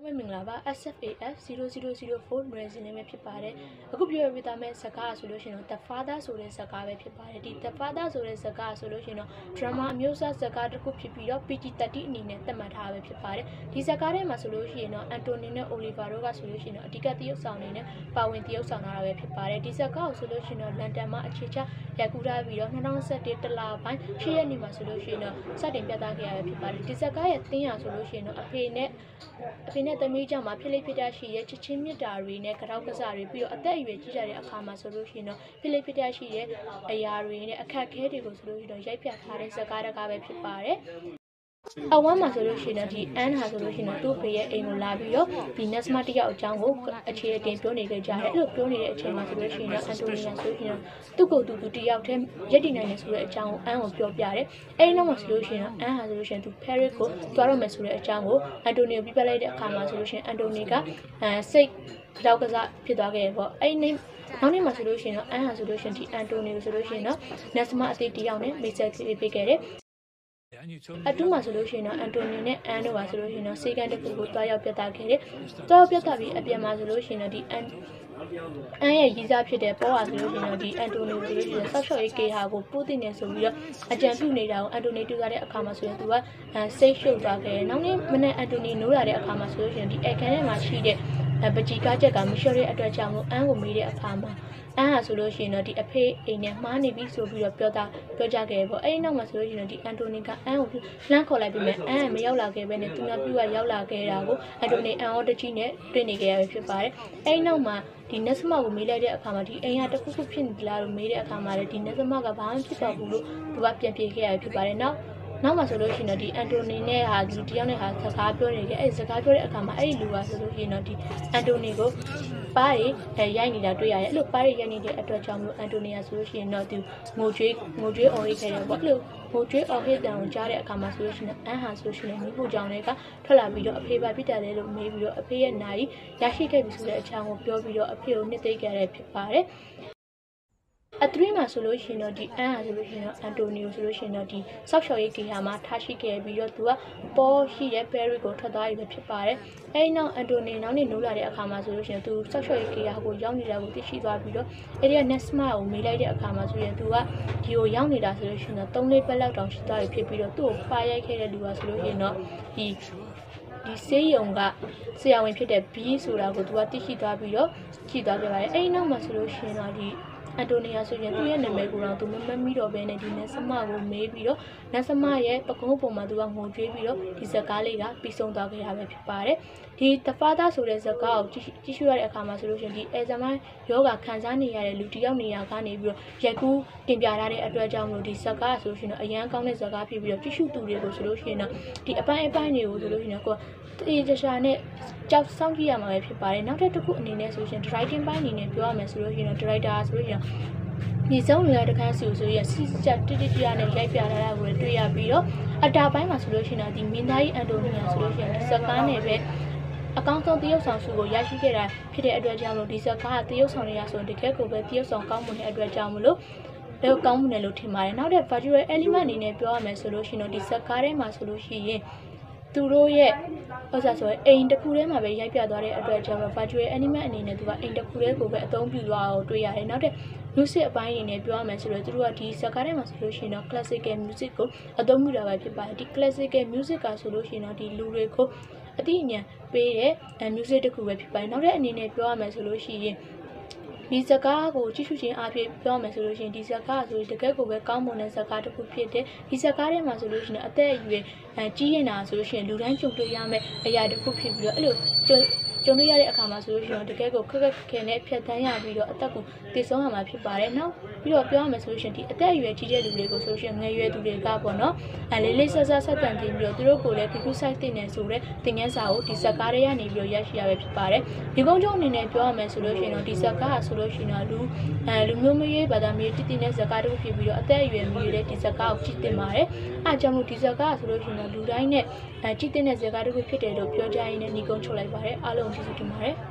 ပဲမင်္ဂလာပါ SFAF 0004 နွယ်စင်လေးပဲဖြစ်ပါတယ်အခုပြောပြပေးမယ့်စကားဆိုလို့ရှိရင်တော့ The Father ဆိုတဲ့စကားပဲဖြစ်ပါတယ်ဒီ The Father ဆိုတဲ့စကားဆိုလို့ရှိရင်တော့ drama အမျိုးအစားစကားတစ်ခုဖြစ်ပြီးတော့ PG-30 အနေနဲ့သတ်မှတ်ထားပဲဖြစ်ပါတယ်ဒီစကားထဲမှာဆိုလို့ရှိရင်တော့ Anthony နဲ့ Oliver တို့ကဆိုလို့ရှိရင်တော့အဓိကသရုပ်ဆောင်နေနဲ့ပါဝင်သရုပ်ဆောင်တာပဲဖြစ်ပါတယ်ဒီစကားကိုဆိုလို့ရှိရင်တော့ London မှာအခြေချရိုက်ကူးထားပြီးတော့2021တလပိုင်း10ရက်နေ့မှာဆိုလို့ရှိရင်တော့စတင်ပြသခဲ့ရပဲဖြစ်ပါတယ်ဒီစကားရဲ့သင်းရဆိုလို့ရှိရင်တော့အဖေနဲ့သမီးကြောင့်မှာဖြစ်လိဖြစ်တာရှိရဲ့ချစ်ချင်းမြတ်တာတွေနဲ့ကြောက်ကစားတွေပြီးတော့အသက်အရွယ်ကြီးကြတဲ့အခါမှာဆိုလို့ရှိရင်တော့ဖြစ်လိဖြစ်တာရှိရဲ့အရာတွေနဲ့အခက်အခဲတွေကိုဆိုလို့ရှိရင်တော့ရိုက်ပြထားတဲ့စကားတကားပဲဖြစ်ပါတယ်အဝမ်းမှာဆိုလို့ရှိရင်တော့ဒီအန်ဟာဆိုလို့ရှိရင်တော့သူ့ဖေရဲ့အိမ်ကိုလာပြီးတော့ဒီ Nesma တယောက်အကြောင်းကိုအခြေအတင်ပြောနေကြတယ်အဲ့လိုပြောနေတဲ့အချိန်မှာဆိုလို့ရှိရင်တော့အန်တိုနီယာဆိုရင်တော့သူ့ကိုသူတယောက်တည်းရက်တည်နိုင်နေဆိုတဲ့အကြောင်းကိုအန်ကိုပြောပြတယ်အဲ့နောက်မှာဆိုလို့ရှိရင်တော့အန်ဟာဆိုလို့ရှိရင်သူ Paris ကိုသွားတော့မယ်ဆိုတဲ့အကြောင်းကိုအန်တိုနီကိုပြပြလိုက်တဲ့အခါမှာဆိုလို့ရှိရင်အန်တိုနီကစိတ်ကြောက်ကစားဖြစ်သွားခဲ့ရပေါ့အဲ့နောက်နေ့မှာဆိုလို့ရှိရင်တော့အန်ဟာဆိုလို့ရှိရင်ဒီအန်တိုနီကိုဆိုလို့ရှိရင်တော့ Nesma အသေးတယောက်နဲ့မိတ်ဆက်ပေးခဲ့တယ်အတူမှာဆိုလို့ရှိရင်တော့အန်တိုနီနဲ့အန်တို့ပါဆိုလို့ရှိရင်တော့စေကန်တစ်ခုကိုတွားရောက်ပြသခဲ့တယ်။တွားရောက်ပြသပြီးအပြင်မှာဆိုလို့ရှိရင်တော့ဒီအန်ရဲ့ရီးစားဖြစ်တဲ့ပေါ်ပါဆိုလို့ရှိရင်တော့ဒီအန်တိုနီဆိုလို့ရှိရင်ဆော့ရှော့ရေးကေဟာကိုပို့တင်နေဆိုပြီးတော့အကြံပြုနေတာကိုအန်တိုနီတွေ့ရတဲ့အခါမှာဆိုရင်သူကစိတ်ရှုပ်သွားခဲ့တယ်။နောက်နေ့မနေ့အန်တိုနီနိုးလာတဲ့အခါမှာဆိုလို့ရှိရင်ဒီအခန်းထဲမှာရှိတဲ့ပကြီကားချက်ကမလျှော့တဲ့အတွက်ကြောင့်မို့အန်ကိုမေးတဲ့အခါမှာအန်ဟာဆိုလို့ရှိရင်တော့ဒီအဖေအိမ်နဲ့မှားနေပြီဆိုပြီးတော့ပြောကြခဲ့ပေါ့အဲ့ဒီနောက်မှာဆိုလို့ရှိရင်တော့ဒီအန်တိုနီကအန်ကိုလှမ်းခေါ်လိုက်ပြီးမှအန်ကမရောက်လာခဲ့ပဲနဲ့သူကပြူကရောက်လာခဲ့တာကိုအန်တိုနီအန်အော်တကြီးနဲ့တွေ့နေခဲ့ရပဲဖြစ်ပါတယ်အဲ့ဒီနောက်မှာဒီ Nesma ကိုမေးလိုက်တဲ့အခါမှာဒီအိမ်ကတခုခုဖြစ်နေလားလို့မေးတဲ့အခါမှာလည်းဒီ Nesma ကဘာမှဖြစ်တော့ဘူးလို့သူကပြန်ပြေခဲ့ရပဲဖြစ်ပါတယ်နောက်မှာဆိုလို့ရှိရင်တော့ဒီအန်တိုနီနဲ့ဟာဒီတယောက်နဲ့ဟာစကားပြောနေကြအဲ့စကားပြောတဲ့အခါမှာအဲ့ဒီလူကဆိုလို့ရှိရင်တော့ဒီအန်တိုနီကိုပါးရိုက်နေတာတွေ့ရတယ်အဲ့လိုပါးရိုက်နေတဲ့အတွက်ကြောင့်မလို့အန်တိုနီယာဆိုလို့ရှိရင်တော့သူငိုကြွေးအော်ဟစ်ခဲ့တယ်ပေါ့အဲ့လိုငိုကြွေးအော်ဟစ်တန်ကိုကြားတဲ့အခါမှာဆိုလို့ရှိရင်အန်ဟာဆိုလို့ရှိရင်မိဖို့ကြောင့်လည်းကထွက်လာပြီးတော့အဖေပါပြစ်တယ်လို့မေးပြီးတော့အဖေရဲ့နိုင်ရရှိခဲ့ပြီဆိုတဲ့အချောင်းကိုပြောပြီးတော့အဖေကိုနှစ်သိမ့်ခဲ့ရဖြစ်ပါတယ်အထရီးမှာဆိုလို့ရှိရင်တော့ဒီအန်ဟာဆိုလို့ရှိရင်တော့အန်တိုနီယိုဆိုလို့ရှိရင်တော့ဒီဆော့ရှော့ရေးကေဟာမှာထားရှိခဲ့ပြီးတော့သူကပေါ်ရှိရဲ့ပဲရီကိုထွက်သွားရပဲဖြစ်ပါတယ်။အဲဒီနောက်အန်တိုနီနောက်နေ့နိုးလာတဲ့အခါမှာဆိုလို့ရှိရင်သူဆော့ရှော့ရေးကေဟာကိုရောက်နေတာကိုသိရှိသွားပြီးတော့အဲဒီက Nesma ကိုမေးလိုက်တဲ့အခါမှာဆိုရင်သူကဒီကိုရောက်နေတာဆိုလို့ရှိရင်တော့3-4ပတ်လောက်တောင်ရှိသွားပြီဖြစ်ပြီးတော့သူ့ကိုပါရိုက်ခဲ့တဲ့လူကဆိုလို့ရှိရင်တော့ဒီဆေးရုံကဆရာဝန်ဖြစ်တဲ့ B ဆိုတာကိုသူကသိရှိသွားပြီးတော့ကြည့်သွားခဲ့ပါတယ်။အဲဒီနောက်မှာဆိုလို့ရှိရင်တော့ဒီအန်တိုနီယာဆိုရင်သူ့ရဲ့နာမည်ကိုတော့သူမမှတ်မိတော့ဘဲနဲ့ဒီ Nesma ကိုမေးပြီးတော့ Nesma ရဲ့ပကုံးပုံမှာသူကငိုကြွေးပြီးတော့ဒီဇကားလေးကပြီးဆုံးသွားခဲ့ရပဲဖြစ်ပါတယ်ဒီ The Father ဆိုတဲ့ဇကားကိုကြည့်ရှုရတဲ့အခါမှာဆိုလို့ရှိရင်ဒီအဲဇမန်ယောဂခံစားနေရတဲ့လူတစ်ယောက်နေရာကနေပြီးတော့ရိုက်ကူးတင်ပြထားတဲ့အတွက်ကြောင့်မလို့ဒီဇကားဆိုလို့ရှိရင်တော့အရန်ကောင်းတဲ့ဇကားဖြစ်ပြီးတော့ကြည့်ရှုသူတွေကိုဆိုလို့ရှိရင်တော့ဒီအပိုင်းတွေကိုဆိုလို့ရှိရင်ကိုတေးချာနဲ့ကြောက်ဆောင်ကြည့်ရမှာပဲဖြစ်ပါတယ်နောက်တစ်ခုအနေနဲ့ဆိုရှင် directing ပိုင်းအနေနဲ့ပြောရမယ်ဆိုလို့ရှိရင်တော့ director ဆိုလို့ရှိရင်ဒီဆုံးရတဲ့ခန်းစီကိုဆိုရင်စီချက်တိတိကျနဲ့ရိုက်ပြထားတာကိုတွေ့ရပြီးတော့အတာပိုင်းမှာဆိုလို့ရှိရင်တော့ဒီမင်းသားကြီးအန်တိုနီယာဆိုလို့ရှိရင်ဒီစကားနဲ့ပဲအကောင့်ဆုံးတရုပ်ဆောင်စုကိုရရှိခဲ့တာဖြစ်တဲ့အတွက်ကြောင့်လို့ဒီစကားကတရုပ်ဆောင်ရဆိုတကယ်ကိုပဲတရုပ်ဆောင်ကောင်းမွန်တဲ့အတွက်ကြောင့်မလို့တော့ကောင်းမွန်တယ်လို့ထင်ပါတယ်နောက်တဲ့ virtual element အနေနဲ့ပြောရမယ်ဆိုလို့ရှိရင်တော့ဒီစကားထဲမှာဆိုလို့ရှိရင်သူတို့ရဲ့ဥစ္စာဆိုရင်အိမ်တစ်ခုထဲမှာပဲရိုက်ပြသွားတဲ့အတွက်ကြောင့် virtual element အနေနဲ့သူကအိမ်တစ်ခုထဲကိုပဲအသုံးပြုသွားအောင်တွေ့ရတယ်နောက်တဲ့ music အပိုင်းအနေနဲ့ပြောရမယ်ဆိုတော့သူတို့ကဒီစကားထဲမှာဆိုလို့ရှိရင်တော့ classical music ကိုအသုံးပြုတာပဲဖြစ်ပါတယ်ဒီ classical music ကဆိုလို့ရှိရင်တော့ဒီလူတွေကိုအသိဉာဏ်ပေးတဲ့ music တစ်ခုပဲဖြစ်ပါတယ်နောက်တဲ့အနေနဲ့ပြောရမယ်ဆိုလို့ရှိရင်ဒီစကားကိုကြည့်ရှုခြင်းအဖြစ်ပြောမယ်ဆိုလို့ရှိရင်ဒီစကားဆိုတကယ်ကိုပဲကောင်းမွန်တဲ့စကားတစ်ခုဖြစ်တယ်ဒီစကားထဲမှာဆိုလို့ရှိရင်အသက်အရွယ်ကြီးရင်တာဆိုလို့ရှိရင်လူတိုင်းကြုံတွေ့ရမယ့်အရာတစ်ခုဖြစ်ပြီးတော့အဲ့လိုကြုံတွေ့ရတဲ့အခါမှာဆိုလို့ရှိရင်တကယ်ကိုခက်ခဲနဲ့ဖြတ်သန်းရပြီးတော့အသက်ကိုတည်ဆုံးရမှာဖြစ်ပါတယ်နောက်ပြီးတော့ပြောရမယ်ဆိုလို့ရှိရင်ဒီအသက်အရွယ်ကြီးတဲ့လူတွေကိုဆိုလို့ရှိရင်ငယ်ရွယ်သူတွေကပေါ့နော်လေးလေးဆက်ဆက်တင်ပြီးတော့သူတို့ကိုလည်း people site တင်နေဆိုတဲ့သင်ခန်းစာကိုဒီစကားတွေကနေပြီးတော့ရရှိရပဲဖြစ်ပါတယ်ဒီကုန်းကျုံအနေနဲ့ပြောရမယ်ဆိုလို့ရှိရင်တော့ဒီစကားဆိုလို့ရှိရင်တော့လူမျိုးမရေးဘာသာမျိုးတည်တည်နဲ့စကားတစ်ခုဖြစ်ပြီးတော့အသက်အရွယ်မျိုးတွေဒီစကားကိုကြည့်တင်ပါတယ်အားကြောင့်မို့ဒီစကားဆိုလို့ရှိရင်တော့လူတိုင်းနဲ့ကြည့်တဲ့စကားတစ်ခုဖြစ်တယ်လို့ပြောကြရင်းနဲ့ညီကုန်းချုပ်လိုက်ပါတယ်အားလုံးကျေးဇူးတင်ပါတယ်